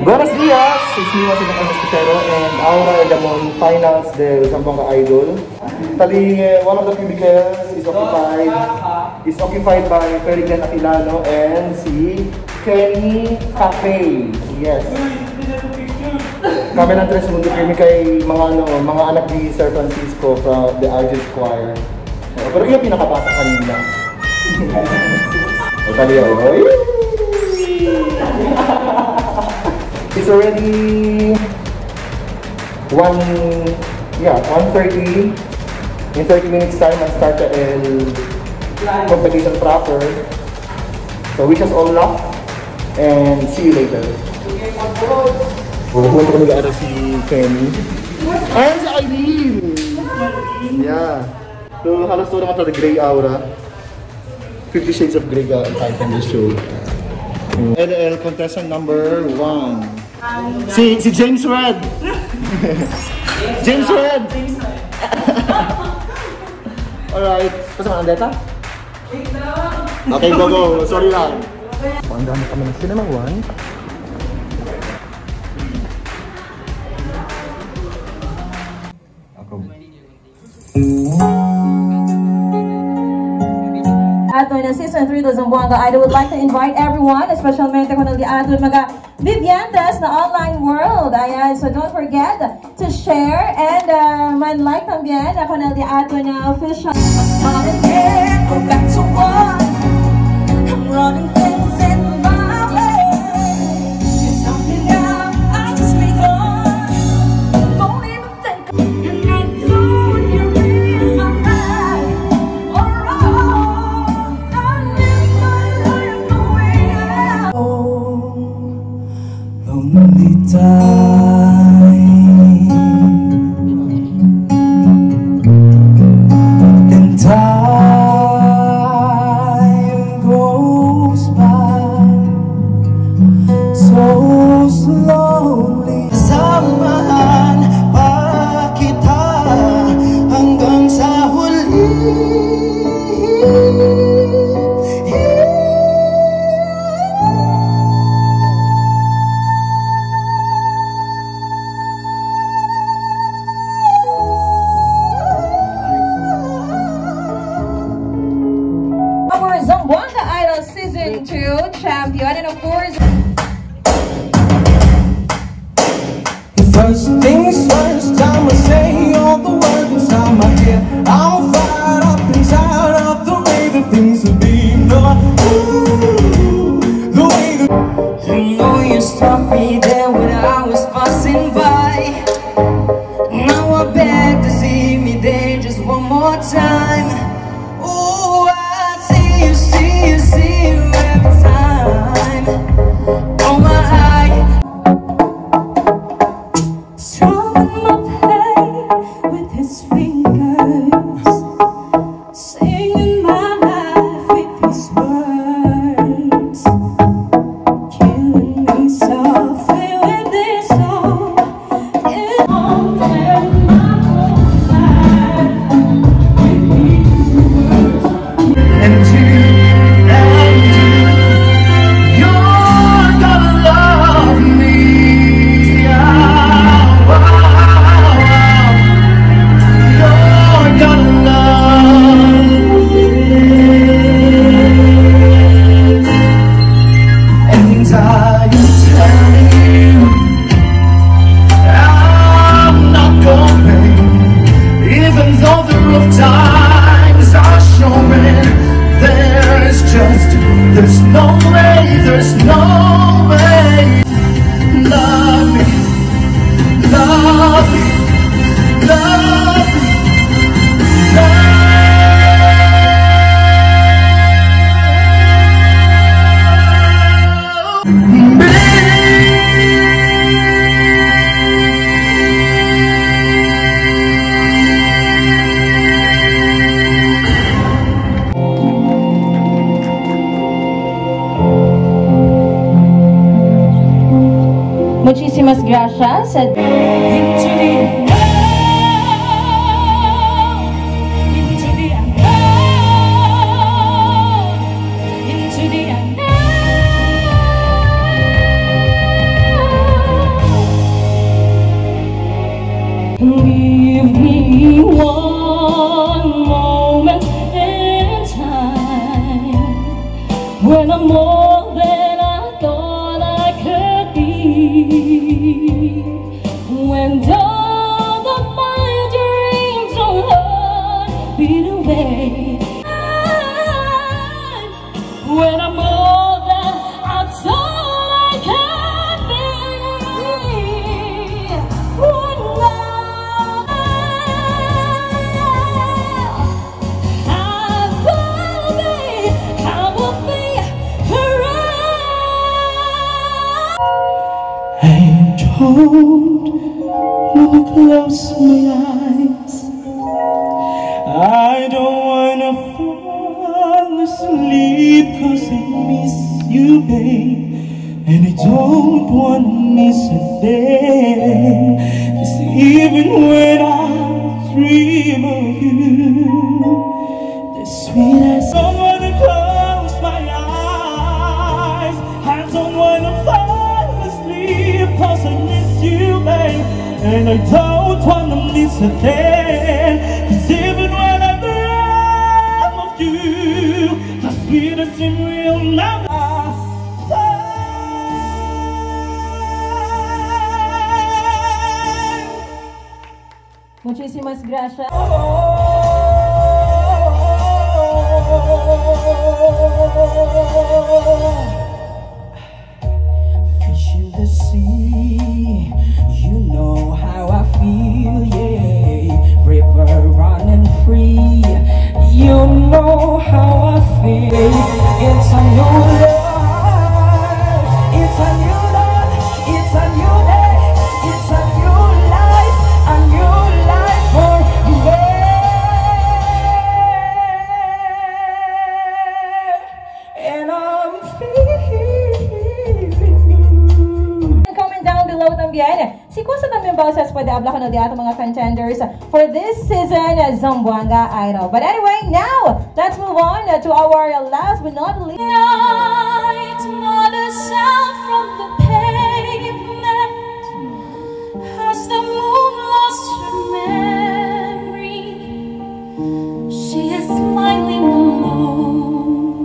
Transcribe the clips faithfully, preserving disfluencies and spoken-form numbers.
Buenos días! It's me once again, Hospitero, and Aura Damon finals the Zamboanga Idol. Tali, uh, one of the cubicles is occupied is occupied by Ferdinand Aquilano and si Kenny Cafe. Yes. Kami ng Tres Mundo kami kay mga ano, mga anak ni Sir Francisco from the Argent Choir. Pero yung pinakabata kanina. O tali, oy! It's already one, yeah, one thirty. In thirty minutes time, I start the competition proper. So wish us all luck and see you later. Pupunta ko nag-aaral si Kenny. Ayan si Aileen! Yeah. So halos to naman the Grey Aura. Fifty Shades of Grey ka ang title ng show. L L contestant number one. Si si James Red. James Red. Alright. Pasok ang data? Okay, go go. Sorry lang. Ang dami kami ng Cinema One. Ako. Ato na season three do Zamboanga Idol would like to invite everyone, especially kung naldi ato mga Viviandas na online world. Ayan, so don't forget to share and uh, man like también kung naldi ato na official. Go back to one. I'm running things in my way. It's something that I just make on. Don't even think. And I know you're in my life. Alright, I'm living my life the way I oh, lonely time. And time. Zamboanga Idol Season two champion, and of course, first things first, I'ma say all the words inside my head. I'm fired up inside of the way that things have been done. Ooh, the way that you know you stopped me there when I was passing by. Now I beg to see me there just one more time. Ooh, I see you, see you, see you every time. Oh my eye. Strumming my pain with his fingers, singing my life with his words, killing me softly with this song. It's all in my whole life with these words. And you, and you, you're gonna love me. There's no way, there's no way. Love me, love me, love me, love me. Muchísimas gracias. Into the unknown, into the unknown, into the unknown. Give me one moment in time when I'm more than I thought I could be. When all of my dreams don't beat away. When I'm more than I thought I could be. When I don't wanna close my eyes. I don't wanna fall asleep, 'cause I miss you, babe. And I don't wanna miss a thing, 'cause even when I dream of you, the sweetest. I don't wanna close my eyes. I don't wanna fall asleep, 'cause I miss you, babe. And I don't wanna miss a thing, 'cause even when I dream of you, the sweetest thing will never fade. Muchísimas gracias. Fish in the sea, you know how I feel, yeah. River running free, you know how I feel. It's a new life, it's a new life, it's a new day, it's a new life, a new life for me. And I'm feeling good. Comment down below también si gusto también boses pwede habla ko na di ato mga contenders for this season Zamboanga Idol. But anyway, now let's move on to our last but not least. Night, not a sound from the pavement, as the moon lost her memory. She is smiling alone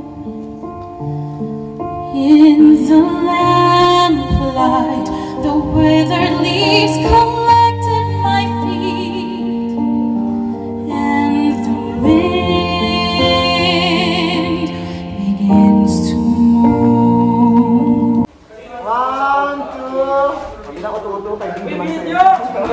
in the lamplight. The withered leaves collect at my feet, and the wind begins to moan. One, two. Hindi na ako tuto, kaya hindi naman sa'yo.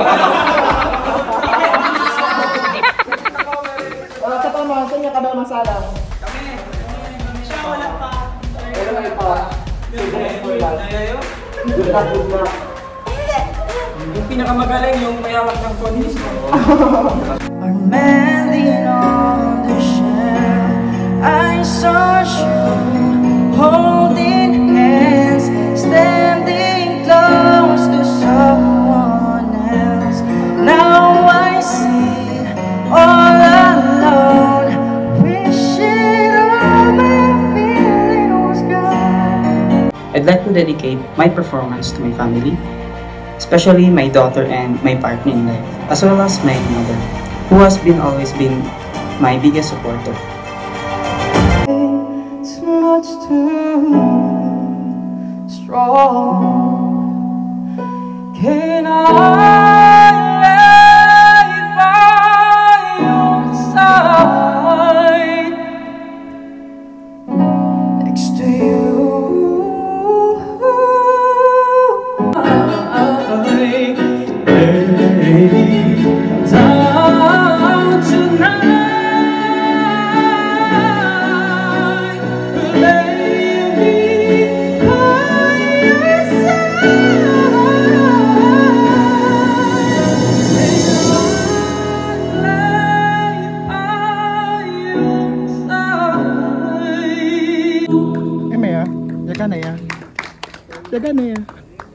Wala ka pa naman, saan niya ka ba masalang? Kami. Siya, wala pa. Wala na ipa. Good luck, good luck. Yung pinakamagaling, yung mayawak ng polis. Are mending on the shelf. I saw you holding hands, standing close to someone else. Now I see all alone, wishing all my feeling was gone. I'd like to dedicate my performance to my family, especially my daughter and my partner in life, as well as my mother, who has been always been my biggest supporter. It's much too strong. Can I lay by your side next to you? Down tonight, lay me by your side, lay by your side. Eh, Maya, jaga na ya. Jaga na ya.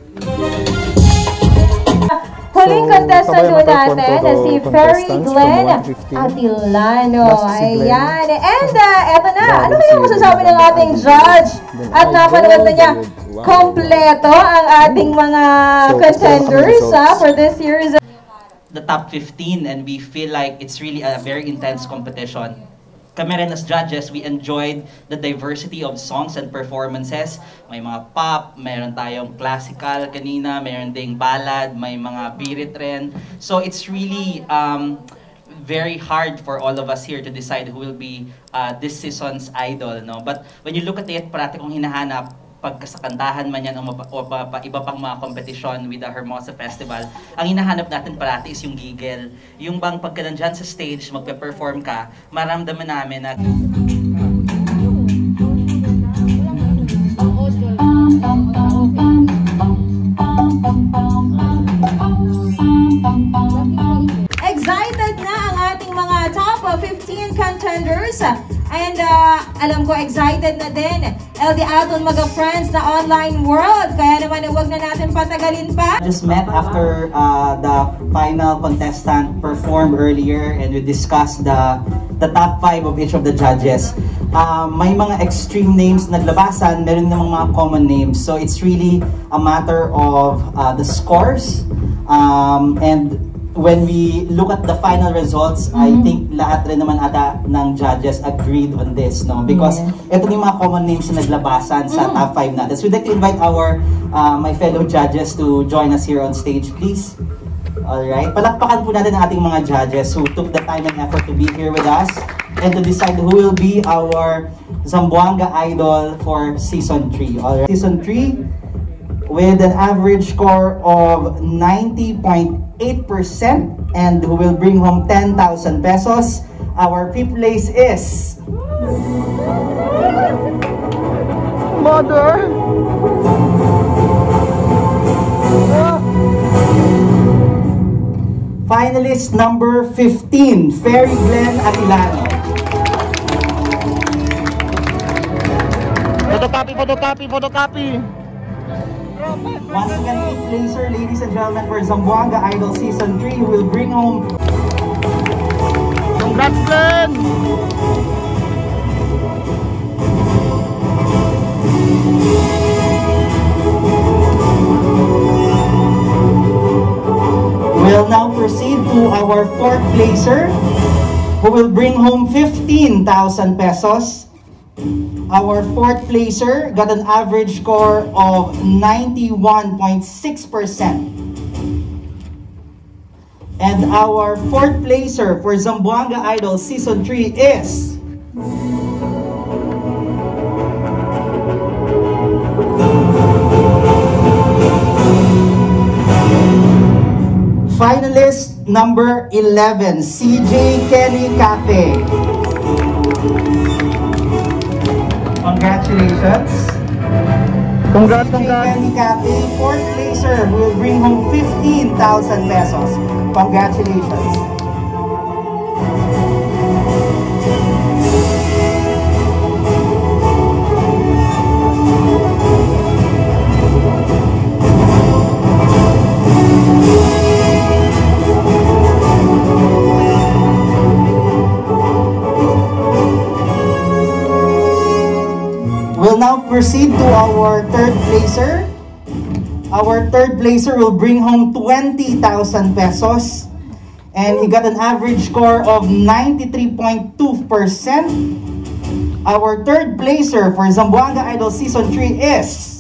Huling contestant po sabay natin microphone na to si the Ferry contestants Glenn from one fifteen. Atilano. Last si Glenn. Ayan. And uh, eto na. Ano Bago kayong si masasabi ng ating judge? Then At I napanood na go, niya wow. kompleto ang ating mga So, contenders gusto ko ah, ng for this year's the top fifteen, and we feel like it's really a very intense competition. Kami rin as judges, we enjoyed the diversity of songs and performances. May mga pop, mayroon tayong classical kanina, mayroon ding ballad, may mga birit rin. So it's really um, very hard for all of us here to decide who will be uh, this season's idol. No? But when you look at it, parati kong hinahanap, pag sa kantahan man yan o, o pa, pa, iba pang mga competition with the Hermosa Festival, ang hinahanap natin parati is yung giggle. Yung bang pagka nandyan sa stage, magpe-perform ka, maramdaman namin na... Excited na ang ating mga top fifteen contenders. And uh, alam ko, excited na din L D Aton mga friends na online world. Kaya naman, huwag na natin patagalin pa. Just met after uh, the final contestant performed earlier, and we discussed the the top five of each of the judges. Uh, may mga extreme names naglabasan, meron namang mga common names. So it's really a matter of uh, the scores. Um, and when we look at the final results, mm-hmm. I think lahat rin naman ata ng judges agreed on this, no? Because yeah. ito yung mga common names na naglabasan sa mm-hmm. top five natin. So we'd like to invite our, uh, my fellow judges to join us here on stage, please. Alright, palakpakan po natin ang ating mga judges who took the time and effort to be here with us and to decide who will be our Zamboanga Idol for Season three. Alright, Season three, with an average score of ninety point eight percent and who will bring home ten thousand pesos. Our fifth place is... Mother! Ah. Finalist number fifteen, Fairy Glenn Atilano. Photocopy, photocopy, photocopy! Once again, fifth placer, ladies and gentlemen, for Zamboanga Idol Season three, who will bring home... Congrats, Glenn! We'll now proceed to our fourth placer, who will bring home fifteen thousand pesos. Our fourth placer got an average score of ninety-one point six percent. And our fourth placer for Zamboanga Idol Season three is... Finalist number eleven, C J Kenny Cafe. Congratulations. Congrats, congrats. Kenny Cafe, fourth placer, will bring home fifteen thousand pesos. Congratulations. We'll now proceed to our third placer. Our third placer will bring home twenty thousand pesos. And he got an average score of ninety-three point two percent. Our third placer for Zamboanga Idol Season three is...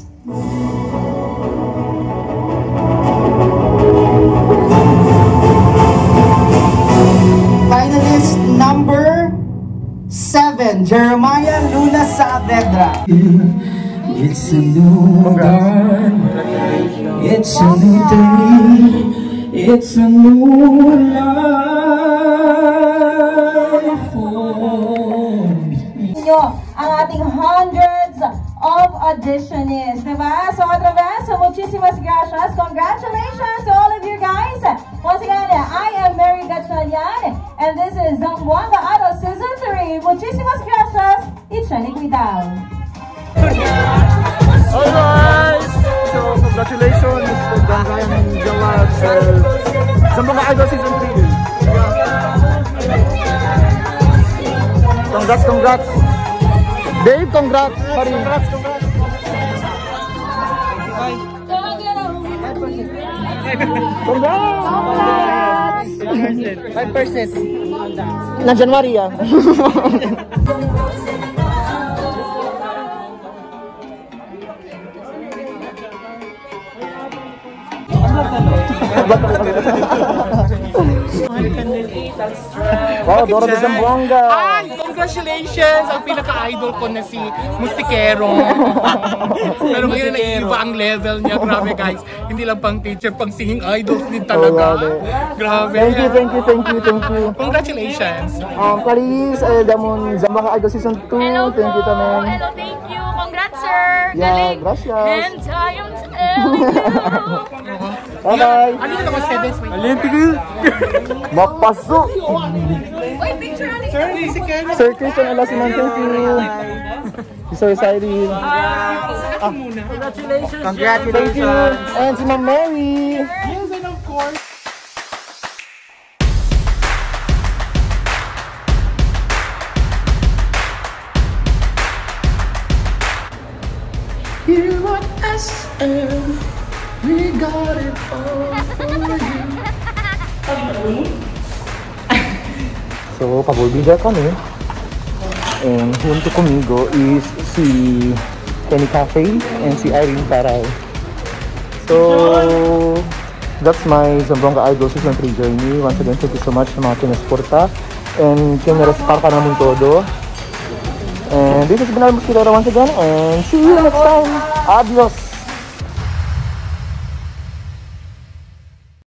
Finalist number seven, Jeremiah Luna Saavedra. It's a new dawn, it's a new day, it's a new life for me. Ang ating hundreds of auditionists, diba? So, otra vez, so muchísimas gracias. Congratulations to all of you guys. Once again, I am Mary Gatchalian, and this is Zamboanga Idol Season three. Muchísimas gracias. Ichan Iguidao. Alright! So, congratulations to Gangan Jawad for Zamboanga Idol Season three. Congrats, congrats! Dave, congrats! Sorry. Congrats, congrats! Congrats! Congrats! five percent. Nandyan Maria. Wow, Dora de Zamboanga! Ay, congratulations! Ang pinaka-idol ko na si Mustikero. Pero ngayon naiiba ang level niya. Grabe guys. Hindi lang pang teacher, pang singing idols din talaga. Oh, grabe. Thank you, thank you, thank you, thank you. Congratulations! Um, Clarice, uh, Damon Zamboanga Idol Season two. Hello Thank you, po. Tamen. Hello, thank you. Congrats, sir. Yeah, Galing. gracias. And I am telling you. Bye-bye! Ano yung naman seven? Mapaso! Uy, picture natin. Sir, si Ken. Sir Christian Alasiman, thank you. Si Sir Cyril. Ah, muna. Congratulations! Thank you! And si Ma'am Mary! Yes, and of course. Here at S M, we got it all for you. So, pabulbida kami. And junto kumigo is si Kenny Cafe and si Irene Parao. So, that's my Zamboanga Idol Season three journey. Once again, thank you so much sa mga kinesporta. And kiniresparka namin todo. And this has been our Mosquito once again. And see you next time. Adios!